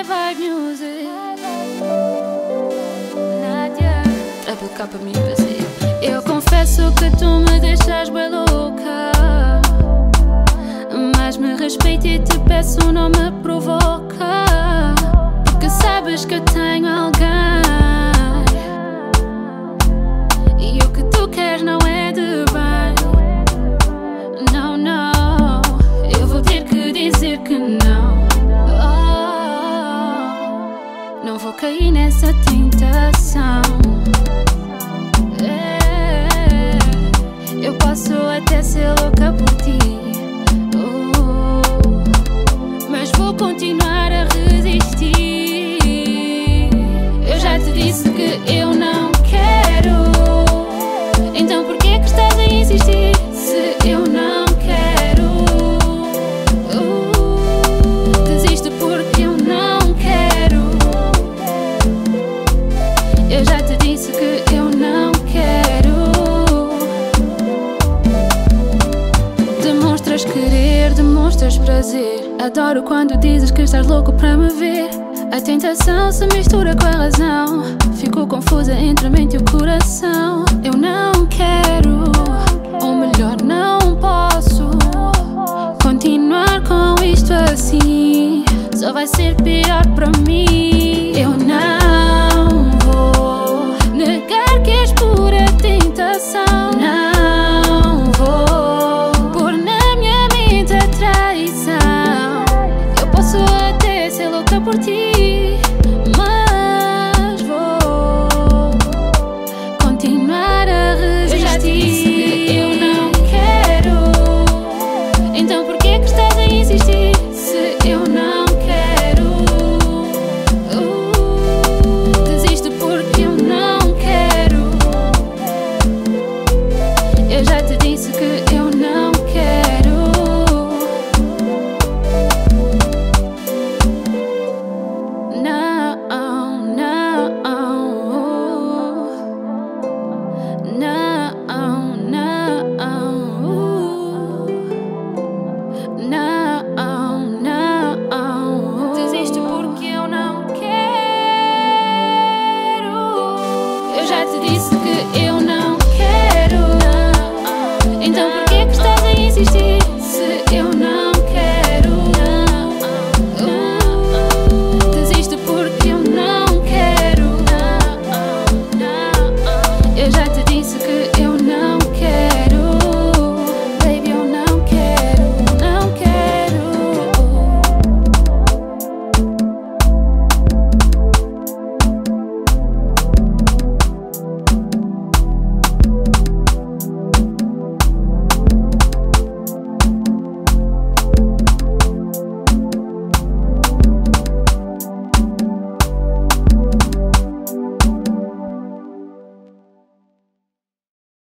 Vibe Music. Nádia, Double K Music. Eu confesso que tu me deixas bem louca, mas me respeita e te peço não me provoca, porque sabes que eu tenho alguém e o que tu queres não é de bem. Não, não, eu vou ter que dizer que não. Oh, não vou cair nessa tentação. Eu posso até ser louca por ti, mas vou continuar a resistir. Eu já te disse que eu não quero, então por que é que estás a insistir? Se eu não quero, desiste porque eu não quero. Eu já te disse que eu não quero. Demonstras querer, demonstras prazer. Adoro quando dizes que estás louco para me ver. A tentação se mistura com a razão. Fico confusa entre a mente e o coração. Eu não quero, ou melhor, não posso continuar com isto assim. Só vai ser pior para mim.